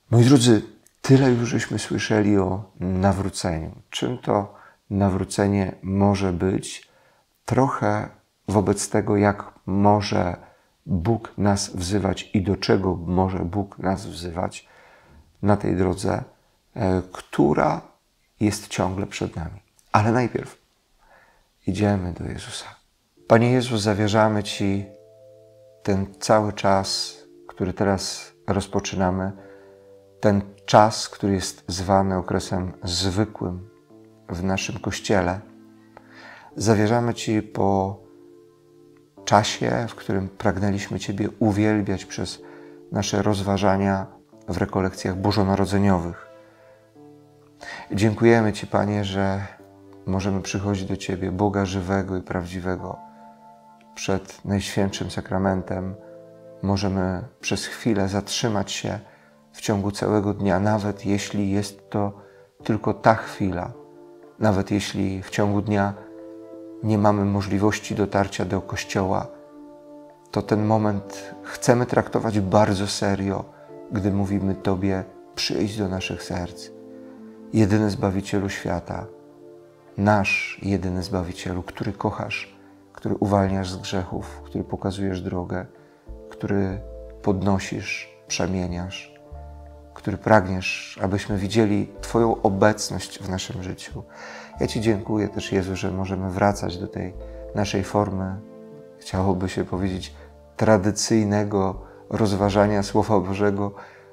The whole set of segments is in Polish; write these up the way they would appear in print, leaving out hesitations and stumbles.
Moi drodzy, tyle już żeśmy słyszeli o nawróceniu. Czym to nawrócenie może być? Trochę wobec tego, jak może Bóg nas wzywać i do czego może Bóg nas wzywać na tej drodze, która jest ciągle przed nami. Ale najpierw idziemy do Jezusa. Panie Jezu, zawierzamy Ci ten cały czas, który teraz rozpoczynamy, ten czas, który jest zwany okresem zwykłym w naszym Kościele. Zawierzamy Ci po czasie, w którym pragnęliśmy Ciebie uwielbiać przez nasze rozważania w rekolekcjach bożonarodzeniowych. Dziękujemy Ci, Panie, że możemy przychodzić do Ciebie, Boga żywego i prawdziwego, przed Najświętszym Sakramentem. Możemy przez chwilę zatrzymać się w ciągu całego dnia, nawet jeśli jest to tylko ta chwila, nawet jeśli w ciągu dnia nie mamy możliwości dotarcia do Kościoła, to ten moment chcemy traktować bardzo serio, gdy mówimy Tobie: przyjdź do naszych serc. Jedyny Zbawicielu świata, nasz jedyny Zbawicielu, który kochasz, który uwalniasz z grzechów, który pokazujesz drogę, który podnosisz, przemieniasz, który pragniesz, abyśmy widzieli Twoją obecność w naszym życiu. Ja Ci dziękuję też, Jezu, że możemy wracać do tej naszej formy, chciałoby się powiedzieć, tradycyjnego rozważania Słowa Bożego,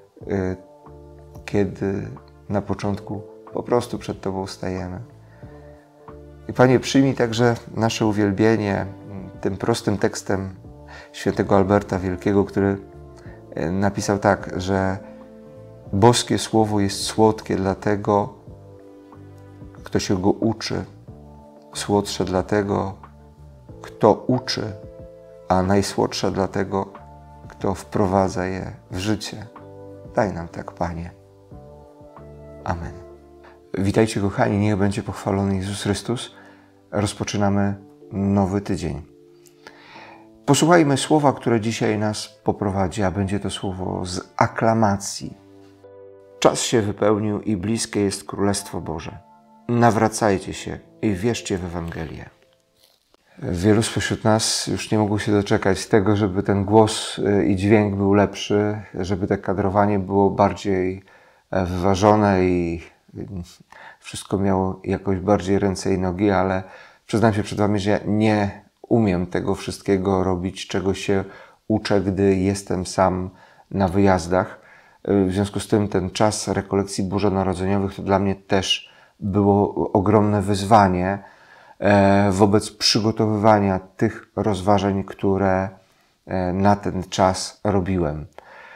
kiedy na początku po prostu przed Tobą stajemy. I Panie, przyjmij także nasze uwielbienie tym prostym tekstem świętego Alberta Wielkiego, który napisał tak, że boskie słowo jest słodkie dla tego, kto się go uczy, słodsze dla tego, kto uczy, a najsłodsze dla tego, kto wprowadza je w życie. Daj nam tak, Panie. Amen. Witajcie, kochani, niech będzie pochwalony Jezus Chrystus. Rozpoczynamy nowy tydzień. Posłuchajmy słowa, które dzisiaj nas poprowadzi, a będzie to słowo z aklamacji. Czas się wypełnił i bliskie jest Królestwo Boże. Nawracajcie się i wierzcie w Ewangelię. Wielu spośród nas już nie mogło się doczekać tego, żeby ten głos i dźwięk był lepszy, żeby to kadrowanie było bardziej wyważone i wszystko miało jakoś bardziej ręce i nogi, ale przyznam się przed Wami, że ja nie umiem tego wszystkiego robić, czego się uczę, gdy jestem sam na wyjazdach. W związku z tym ten czas rekolekcji bożonarodzeniowych to dla mnie też było ogromne wyzwanie wobec przygotowywania tych rozważań, które na ten czas robiłem.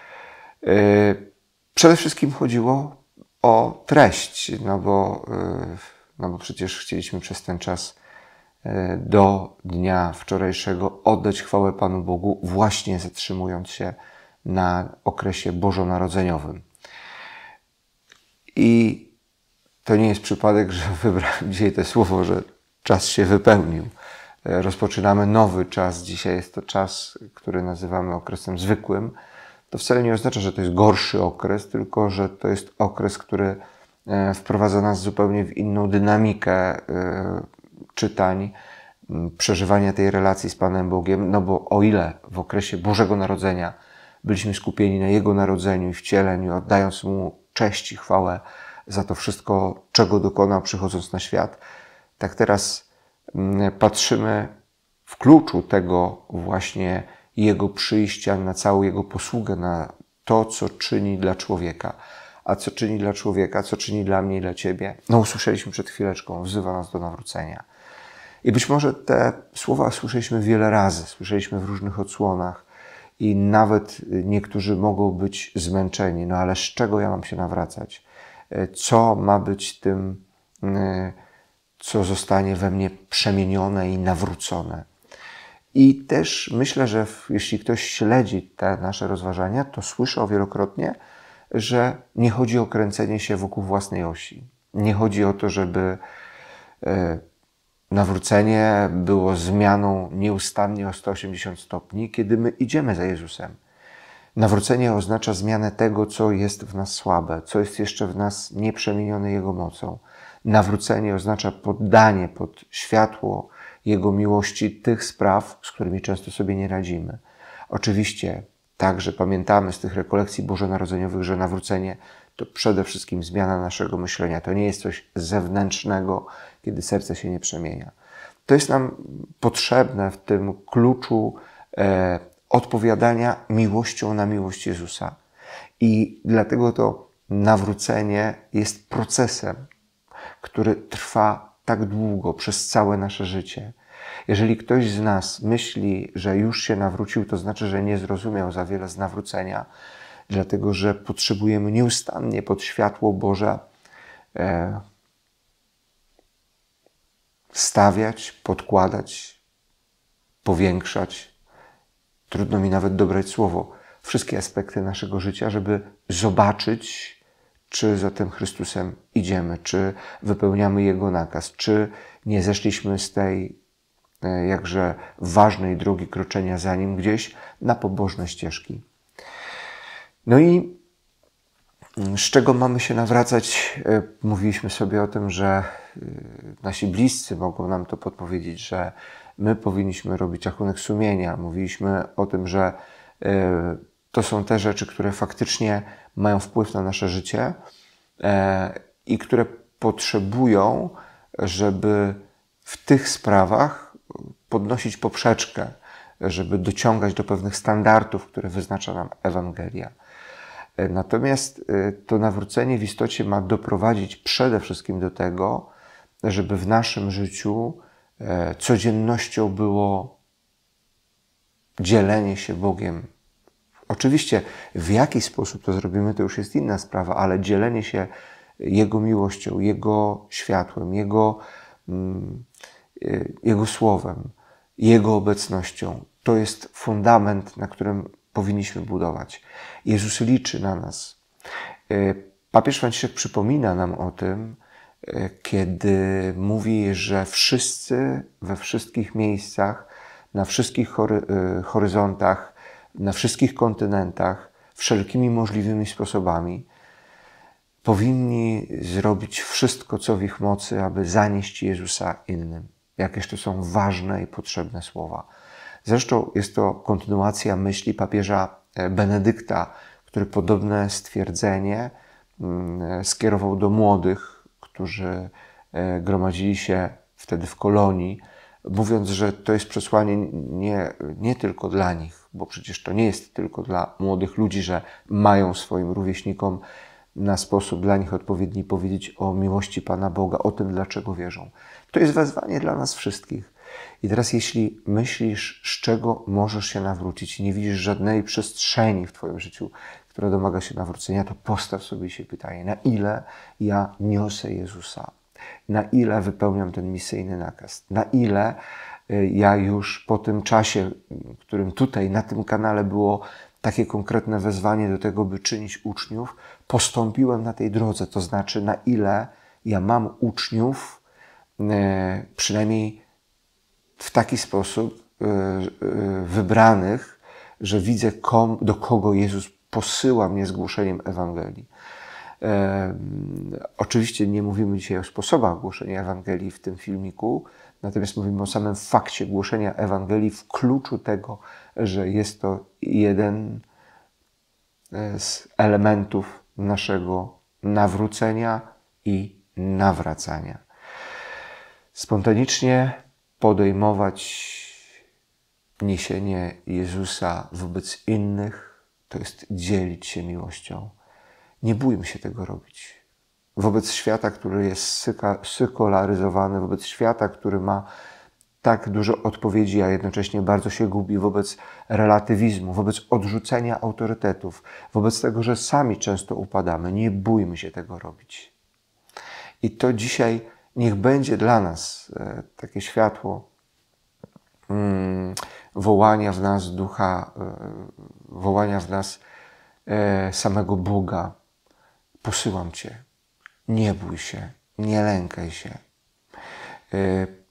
Przede wszystkim chodziło o treść, no bo przecież chcieliśmy przez ten czas do dnia wczorajszego oddać chwałę Panu Bogu, właśnie zatrzymując się na okresie bożonarodzeniowym. I to nie jest przypadek, że wybrałem dzisiaj to słowo, że czas się wypełnił. Rozpoczynamy nowy czas. Dzisiaj jest to czas, który nazywamy okresem zwykłym. To wcale nie oznacza, że to jest gorszy okres, tylko że to jest okres, który wprowadza nas zupełnie w inną dynamikę czytań, przeżywania tej relacji z Panem Bogiem, no bo o ile w okresie Bożego Narodzenia byliśmy skupieni na Jego narodzeniu i wcieleniu, oddając Mu cześć i chwałę za to wszystko, czego dokonał, przychodząc na świat, tak teraz patrzymy w kluczu tego właśnie Jego przyjścia, na całą Jego posługę, na to, co czyni dla człowieka. A co czyni dla człowieka, co czyni dla mnie i dla Ciebie? No, usłyszeliśmy przed chwileczką, wzywa nas do nawrócenia. I być może te słowa słyszeliśmy wiele razy, słyszeliśmy w różnych odsłonach i nawet niektórzy mogą być zmęczeni. No ale z czego ja mam się nawracać? Co ma być tym, co zostanie we mnie przemienione i nawrócone? I też myślę, że jeśli ktoś śledzi te nasze rozważania, to słyszał wielokrotnie, że nie chodzi o kręcenie się wokół własnej osi. Nie chodzi o to, żeby nawrócenie było zmianą nieustannie o 180 stopni, kiedy my idziemy za Jezusem. Nawrócenie oznacza zmianę tego, co jest w nas słabe, co jest jeszcze w nas nieprzemienione Jego mocą. Nawrócenie oznacza poddanie pod światło Jego miłości tych spraw, z którymi często sobie nie radzimy. Oczywiście także pamiętamy z tych rekolekcji bożonarodzeniowych, że nawrócenie to przede wszystkim zmiana naszego myślenia. To nie jest coś zewnętrznego, kiedy serce się nie przemienia. To jest nam potrzebne w tym kluczu odpowiadania miłością na miłość Jezusa. I dlatego to nawrócenie jest procesem, który trwa tak długo, przez całe nasze życie. Jeżeli ktoś z nas myśli, że już się nawrócił, to znaczy, że nie zrozumiał za wiele z nawrócenia, dlatego że potrzebujemy nieustannie pod światło Boże stawiać, podkładać, powiększać, trudno mi nawet dobrać słowo, wszystkie aspekty naszego życia, żeby zobaczyć, czy za tym Chrystusem idziemy, czy wypełniamy Jego nakaz, czy nie zeszliśmy z tej jakże ważnej drogi kroczenia za Nim gdzieś na pobożne ścieżki. No i z czego mamy się nawracać? Mówiliśmy sobie o tym, że nasi bliscy mogą nam to podpowiedzieć, że my powinniśmy robić rachunek sumienia. Mówiliśmy o tym, że to są te rzeczy, które faktycznie mają wpływ na nasze życie i które potrzebują, żeby w tych sprawach podnosić poprzeczkę, żeby dociągać do pewnych standardów, które wyznacza nam Ewangelia. Natomiast to nawrócenie w istocie ma doprowadzić przede wszystkim do tego, żeby w naszym życiu codziennością było dzielenie się Bogiem. Oczywiście w jaki sposób to zrobimy, to już jest inna sprawa, ale dzielenie się Jego miłością, Jego światłem, Jego słowem, Jego obecnością, to jest fundament, na którym powinniśmy budować. Jezus liczy na nas. Papież Franciszek przypomina nam o tym, kiedy mówi, że wszyscy we wszystkich miejscach, na wszystkich horyzontach, na wszystkich kontynentach, wszelkimi możliwymi sposobami powinni zrobić wszystko, co w ich mocy, aby zanieść Jezusa innym. Jakież to są ważne i potrzebne słowa. Zresztą jest to kontynuacja myśli papieża Benedykta, który podobne stwierdzenie skierował do młodych, którzy gromadzili się wtedy w kolonii, mówiąc, że to jest przesłanie nie tylko dla nich, bo przecież to nie jest tylko dla młodych ludzi, że mają swoim rówieśnikom na sposób dla nich odpowiedni powiedzieć o miłości Pana Boga, o tym, dlaczego wierzą. To jest wezwanie dla nas wszystkich. I teraz jeśli myślisz, z czego możesz się nawrócić i nie widzisz żadnej przestrzeni w Twoim życiu, która domaga się nawrócenia, to postaw sobie się pytanie, na ile ja niosę Jezusa, na ile wypełniam ten misyjny nakaz, na ile ja już po tym czasie, którym tutaj na tym kanale było takie konkretne wezwanie do tego, by czynić uczniów, postąpiłem na tej drodze, to znaczy na ile ja mam uczniów, przynajmniej w taki sposób wybranych, że widzę, do kogo Jezus posyła mnie z głoszeniem Ewangelii. Oczywiście nie mówimy dzisiaj o sposobach głoszenia Ewangelii w tym filmiku, natomiast mówimy o samym fakcie głoszenia Ewangelii w kluczu tego, że jest to jeden z elementów naszego nawrócenia i nawracania. Spontanicznie podejmować niesienie Jezusa wobec innych, to jest dzielić się miłością. Nie bójmy się tego robić. Wobec świata, który jest sekularyzowany, wobec świata, który ma tak dużo odpowiedzi, a jednocześnie bardzo się gubi, wobec relatywizmu, wobec odrzucenia autorytetów, wobec tego, że sami często upadamy. Nie bójmy się tego robić. I to dzisiaj niech będzie dla nas takie światło wołania w nas ducha, wołania w nas samego Boga. Posyłam Cię. Nie bój się, nie lękaj się.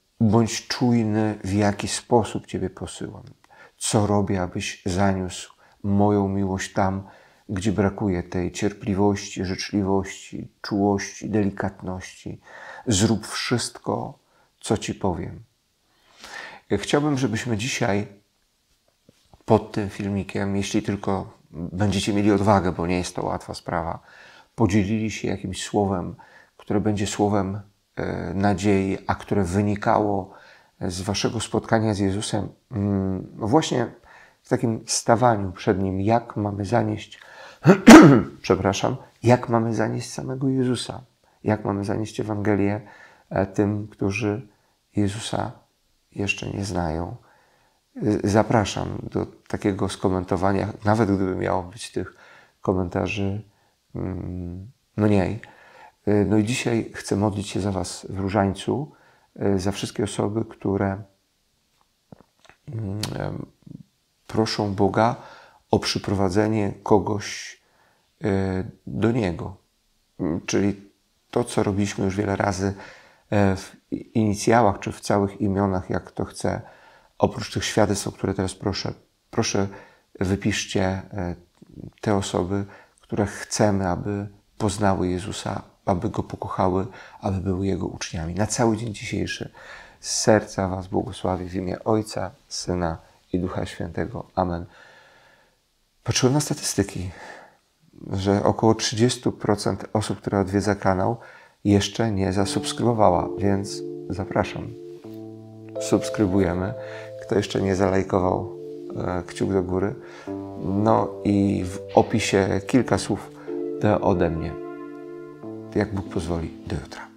Bądź czujny, w jaki sposób Ciebie posyłam. Co robię, abyś zaniósł moją miłość tam, gdzie brakuje tej cierpliwości, życzliwości, czułości, delikatności. Zrób wszystko, co Ci powiem. Chciałbym, żebyśmy dzisiaj pod tym filmikiem, jeśli tylko będziecie mieli odwagę, bo nie jest to łatwa sprawa, podzielili się jakimś słowem, które będzie słowem nadziei, a które wynikało z Waszego spotkania z Jezusem, właśnie w takim stawaniu przed Nim, jak mamy zanieść, przepraszam, jak mamy zanieść samego Jezusa, jak mamy zanieść Ewangelię tym, którzy Jezusa jeszcze nie znają. Zapraszam do takiego skomentowania, nawet gdyby miało być tych komentarzy mniej. No i dzisiaj chcę modlić się za Was w Różańcu, za wszystkie osoby, które proszą Boga o przyprowadzenie kogoś do Niego. Czyli to, co robiliśmy już wiele razy w inicjałach, czy w całych imionach, jak to chcę. Oprócz tych świadectw, o które teraz proszę wypiszcie te osoby, które chcemy, aby poznały Jezusa, aby Go pokochały, aby były Jego uczniami. Na cały dzień dzisiejszy z serca Was błogosławię w imię Ojca, Syna i Ducha Świętego. Amen. Patrzyłem na statystyki, że około 30% osób, które odwiedza kanał, jeszcze nie zasubskrybowała, więc zapraszam. Subskrybujemy. Kto jeszcze nie zalajkował, kciuk do góry. No i w opisie kilka słów ode mnie. Jak Bóg pozwoli. Do jutra.